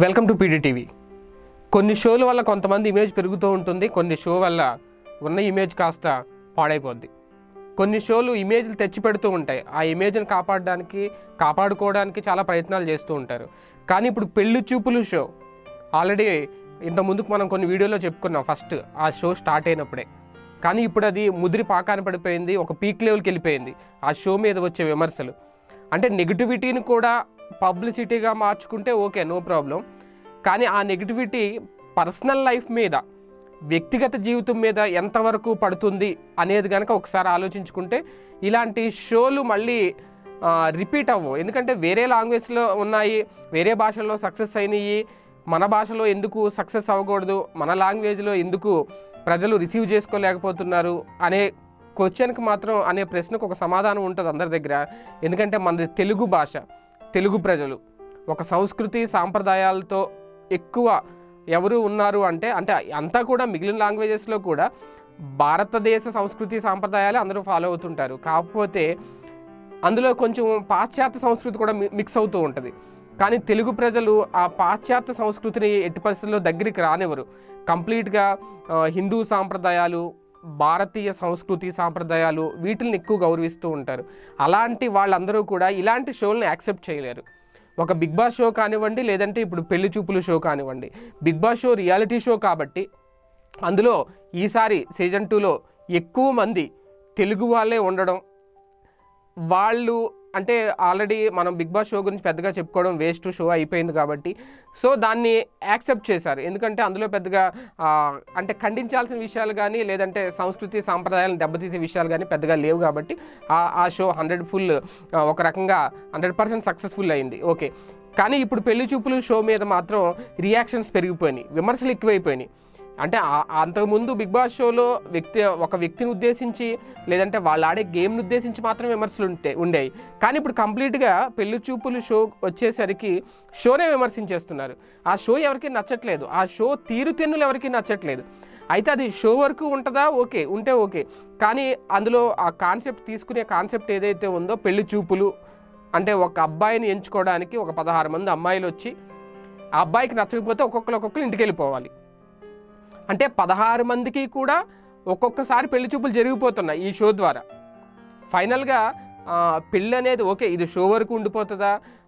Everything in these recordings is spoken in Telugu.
Welcome to PDTV. కొన్ని షోల వల్ల కొంతమంది ఇమేజ్ పెరుగుతూ ఉంటుంది, కొన్ని షో వల్ల ఉన్న ఇమేజ్ కాస్త పాడైపోద్ది. కొన్ని షోలు ఇమేజ్లు తెచ్చిపెడుతూ ఉంటాయి, ఆ ఇమేజ్ని కాపాడుకోవడానికి చాలా ప్రయత్నాలు చేస్తూ ఉంటారు. కానీ ఇప్పుడు పెళ్లి చూపులు షో ఆల్రెడీ ఇంత ముందుకు మనం కొన్ని వీడియోలో చెప్పుకున్నాం ఫస్ట్ ఆ షో స్టార్ట్ అయినప్పుడే. కానీ ఇప్పుడు అది ముదిరి పాకాన పడిపోయింది, ఒక పీక్ లెవెల్కి వెళ్ళిపోయింది. ఆ షో మీద వచ్చే విమర్శలు అంటే నెగిటివిటీని కూడా పబ్లిసిటీగా మార్చుకుంటే ఓకే, నో ప్రాబ్లం. కానీ ఆ నెగిటివిటీ పర్సనల్ లైఫ్ మీద, వ్యక్తిగత జీవితం మీద ఎంతవరకు పడుతుంది అనేది కనుక ఒకసారి ఆలోచించుకుంటే ఇలాంటి షోలు మళ్ళీ రిపీట్ అవ్వవు. ఎందుకంటే వేరే లాంగ్వేజ్లో ఉన్నాయి, వేరే భాషల్లో సక్సెస్ అయినాయి, మన భాషలో ఎందుకు సక్సెస్ అవ్వకూడదు, మన లాంగ్వేజ్లో ఎందుకు ప్రజలు రిసీవ్ చేసుకోలేకపోతున్నారు అనే క్వశ్చన్కి మాత్రం, అనే ప్రశ్నకు ఒక సమాధానం ఉంటుంది అందరి దగ్గర. ఎందుకంటే మనది తెలుగు భాష, తెలుగు ప్రజలు ఒక సంస్కృతి సాంప్రదాయాలతో ఎక్కువ ఎవరు ఉన్నారు అంటే అంతా కూడా మిగిలిన లాంగ్వేజెస్లో కూడా భారతదేశ సంస్కృతి సాంప్రదాయాలు అందరూ ఫాలో అవుతుంటారు. కాకపోతే అందులో కొంచెం పాశ్చాత్య సంస్కృతి కూడా మిక్స్ అవుతూ ఉంటుంది. కానీ తెలుగు ప్రజలు ఆ పాశ్చాత్య సంస్కృతిని ఎట్టి పరిస్థితుల్లో దగ్గరికి రానివ్వరు. కంప్లీట్గా హిందూ సాంప్రదాయాలు, భారతీయ సంస్కృతి సాంప్రదాయాలు వీటిని ఎక్కువ గౌరవిస్తూ ఉంటారు. అలాంటి వాళ్ళందరూ కూడా ఇలాంటి షోలను యాక్సెప్ట్ చేయలేరు. ఒక బిగ్ బాస్ షో కానివ్వండి, లేదంటే ఇప్పుడు పెళ్లి చూపులు షో కానివ్వండి. Big boss show reality show కాబట్టి అందులో ఈసారి సీజన్ 2లో ఎక్కువ మంది తెలుగు వాళ్ళే ఉండడం, వాళ్ళు అంటే ఆల్రెడీ మనం బిగ్ బాస్ షో గురించి పెద్దగా చెప్పుకోవడం వేస్ట్, షో అయిపోయింది కాబట్టి సో దాన్ని యాక్సెప్ట్ చేశారు. ఎందుకంటే అందులో పెద్దగా అంటే ఖండించాల్సిన విషయాలు కానీ, లేదంటే సంస్కృతి సాంప్రదాయాలను దెబ్బతీసే విషయాలు కానీ పెద్దగా లేవు కాబట్టి ఆ షో 100 ఫుల్ ఒక రకంగా 100% సక్సెస్ఫుల్ అయింది. ఓకే. కానీ ఇప్పుడు పెళ్లి చూపులు షో మీద మాత్రం రియాక్షన్స్ పెరిగిపోయినాయి, విమర్శలు ఎక్కువైపోయినాయి. అంటే అంతకుముందు బిగ్ బాస్ షోలో ఒక వ్యక్తిని ఉద్దేశించి, లేదంటే వాళ్ళు ఆడే గేమ్ని ఉద్దేశించి మాత్రం విమర్శలు ఉండేవి. కానీ ఇప్పుడు కంప్లీట్గా పెళ్లి చూపులు షో వచ్చేసరికి షోనే విమర్శించేస్తున్నారు. ఆ షో ఎవరికి నచ్చట్లేదు, ఆ షో తీరుతెన్నులు ఎవరికి నచ్చట్లేదు. అయితే అది షో వరకు ఉంటుందా, ఓకే, ఉంటే ఓకే. కానీ అందులో ఆ కాన్సెప్ట్, తీసుకునే కాన్సెప్ట్ ఏదైతే ఉందో, పెళ్లి చూపులు అంటే ఒక అబ్బాయిని ఎంచుకోవడానికి ఒక 16 మంది అమ్మాయిలు వచ్చి ఆ అబ్బాయికి నచ్చకపోతే ఒక్కొక్కరు ఇంటికి వెళ్ళిపోవాలి. అంటే 16 మందికి కూడా ఒక్కొక్కసారి పెళ్లి చూపులు జరిగిపోతున్నాయి ఈ షో ద్వారా. ఫైనల్గా పెళ్ళి అనేది ఓకే, ఇది షో వరకు ఉండిపోతుందా,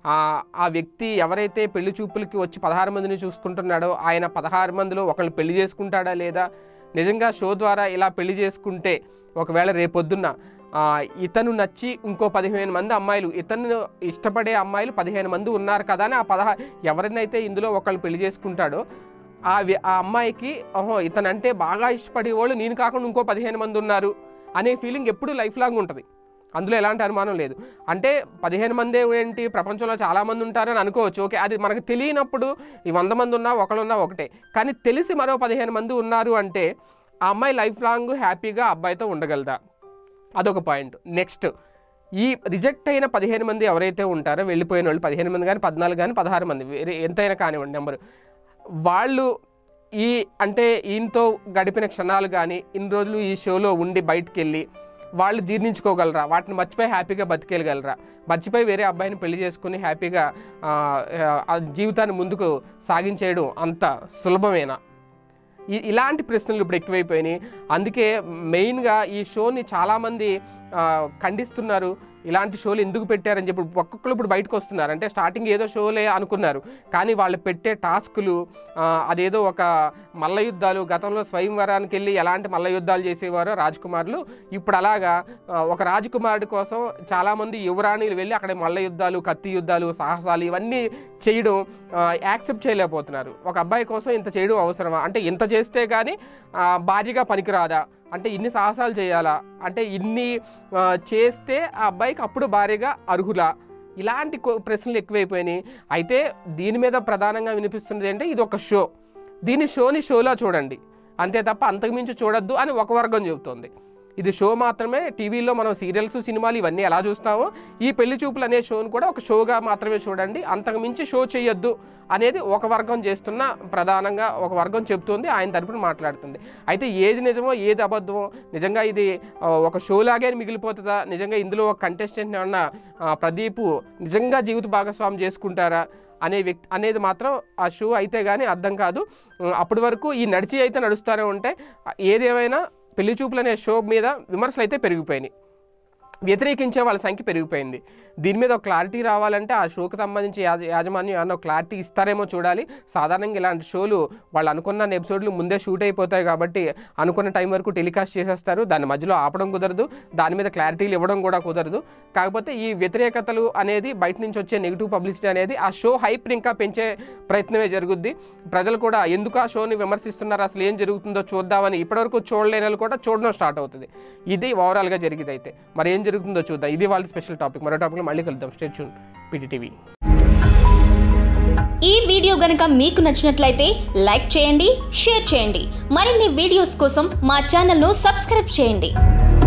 ఆ వ్యక్తి ఎవరైతే పెళ్లి చూపులకి వచ్చి 16 మందిని చూసుకుంటున్నాడో ఆయన 16 మందిలో ఒకళ్ళు పెళ్లి చేసుకుంటాడా లేదా, నిజంగా షో ద్వారా ఇలా పెళ్లి చేసుకుంటే ఒకవేళ రేపొద్దున్న ఇతను నచ్చి ఇంకో 15 మంది అమ్మాయిలు, ఇతను ఇష్టపడే అమ్మాయిలు 15 మంది ఉన్నారు కదా అని ఎవరినైతే ఇందులో ఒకళ్ళు పెళ్లి చేసుకుంటాడో ఆ అమ్మాయికి ఇతనంటే బాగా ఇష్టపడే వాళ్ళు నేను కాకుండా ఇంకో 15 మంది ఉన్నారు అనే ఫీలింగ్ ఎప్పుడు లైఫ్ లాంగ్ ఉంటుంది. అందులో ఎలాంటి అనుమానం లేదు. అంటే 15 మంది ఏంటి, ప్రపంచంలో చాలామంది ఉంటారని అనుకోవచ్చు, ఓకే. అది మనకు తెలియనప్పుడు ఈ 100 మంది ఉన్నా ఒకళ్ళున్నా ఒకటే. కానీ తెలిసి మరో 15 మంది ఉన్నారు అంటే ఆ అమ్మాయి లైఫ్ లాంగ్ హ్యాపీగా అబ్బాయితో ఉండగలదా, అదొక పాయింట్. నెక్స్ట్, ఈ రిజెక్ట్ అయిన 15 మంది ఎవరైతే ఉంటారో, వెళ్ళిపోయిన వాళ్ళు 15 మంది కానీ 14 కానీ 16 మంది, వేరే ఎంతైనా కానివ్వండి నెంబరు, వాళ్ళు అంటే ఈయనతో గడిపిన క్షణాలు కానీ, ఇన్ని రోజులు ఈ షోలో ఉండి బయటికి వెళ్ళి వాళ్ళు జీర్ణించుకోగలరా, వాటిని మర్చిపోయి హ్యాపీగా బతికేయగలరా, మర్చిపోయి వేరే అబ్బాయిని పెళ్లి చేసుకుని హ్యాపీగా జీవితాన్ని ముందుకు సాగించేయడం అంత సులభమేనా? ఇలాంటి ప్రశ్నలు ఇప్పుడు ఎక్కువైపోయినాయి. అందుకే మెయిన్గా ఈ షోని చాలామంది ఖండిస్తున్నారు. ఇలాంటి షోలు ఎందుకు పెట్టారని చెప్పి ఒక్కొక్కరు ఇప్పుడు బయటకు వస్తున్నారు. అంటే స్టార్టింగ్ ఏదో షోలే అనుకున్నారు, కానీ వాళ్ళు పెట్టే టాస్కులు అదేదో ఒక మల్ల యుద్ధాలు, గతంలో స్వయంవరానికి వెళ్ళి ఎలాంటి మల్ల యుద్ధాలు చేసేవారో రాజకుమారులు, ఇప్పుడు అలాగా ఒక రాజకుమారుడి కోసం చాలామంది యువరాణులు వెళ్ళి అక్కడ మల్ల యుద్ధాలు, కత్తి యుద్ధాలు, సాహసాలు ఇవన్నీ చేయడం యాక్సెప్ట్ చేయలేకపోతున్నారు. ఒక అబ్బాయి కోసం ఇంత చేయడం అవసరమా, అంటే ఇంత చేస్తే కానీ భార్యగా పనికిరాదా, అంటే ఇన్ని సాహసాలు చేయాలా, అంటే ఇన్ని చేస్తే ఆ అబ్బాయికి అప్పుడు భార్యగా అర్హులా, ఇలాంటి ప్రశ్నలు ఎక్కువైపోయినాయి. అయితే దీని మీద ప్రధానంగా వినిపిస్తున్నది అంటే ఇది ఒక షో, దీని షోలా చూడండి అంతే తప్ప అంతకుమించి చూడొద్దు అని ఒక వర్గం చెబుతోంది. ఇది షో మాత్రమే. టీవీలో మనం సీరియల్స్, సినిమాలు ఇవన్నీ ఎలా చూస్తామో ఈ పెళ్లి చూపులు అనే షోను కూడా ఒక షోగా మాత్రమే చూడండి, అంతకు మించి షో చేయొద్దు అనేది ఒక వర్గం చేస్తున్న, ప్రధానంగా ఒక వర్గం చెప్తుంది, ఆయన తరపున మాట్లాడుతుంది. అయితే ఏది నిజమో ఏది అబద్ధమో, నిజంగా ఇది ఒక షోలాగే మిగిలిపోతుందా, నిజంగా ఇందులో ఒక కంటెస్టెంట్ ఏమన్నా ప్రదీప్ నిజంగా జీవిత భాగస్వామి చేసుకుంటారా అనేది మాత్రం ఆ షో అయితే కానీ అర్థం కాదు. అప్పటి వరకు ఈ నడిచి అయితే నడుస్తూనే ఉంటాయి. ఏదేమైనా పెళ్లి చూపులు అనే షో మీద విమర్శలు అయితే పెరిగిపోయినాయి, వ్యతిరేకించే వాళ్ళ సంఖ్య పెరిగిపోయింది. దీని మీద ఒక క్లారిటీ రావాలంటే ఆ షోకి సంబంధించి యాజమాన్యం ఏమన్నా క్లారిటీ ఇస్తారేమో చూడాలి. సాధారణంగా ఇలాంటి షోలు వాళ్ళు అనుకున్న ఎపిసోడ్లు ముందే షూట్ అయిపోతాయి కాబట్టి అనుకున్న టైం వరకు టెలికాస్ట్ చేసేస్తారు, దాని మధ్యలో ఆపడం కుదరదు, దాని మీద క్లారిటీలు ఇవ్వడం కూడా కుదరదు. కాకపోతే ఈ వ్యతిరేకతలు అనేది బయట నుంచి వచ్చే నెగిటివ్ పబ్లిసిటీ అనేది ఆ షో హైప్ని ఇంకా పెంచే ప్రయత్నమే జరుగుద్ది. ప్రజలు కూడా ఎందుకు ఆ షోని విమర్శిస్తున్నారు, అసలు ఏం జరుగుతుందో చూద్దామని ఇప్పటివరకు చూడలేని వాళ్ళు కూడా చూడడం స్టార్ట్ అవుతుంది. ఇది ఓవరాల్గా జరిగేది. అయితే మరి ఏం జరుగుతుందో చూద్దాం. ఇది వాళ్ళ స్పెషల్ టాపిక్. మరో టాపిక్ మళ్ళీ కలుద్దాం. Stay tune PTTV. ఈ వీడియో గనుక మీకు నచ్చినట్లయితే లైక్ చేయండి, షేర్ చేయండి. మరిన్ని వీడియోస్ కోసం మా ఛానల్ను సబ్స్క్రైబ్ చేయండి.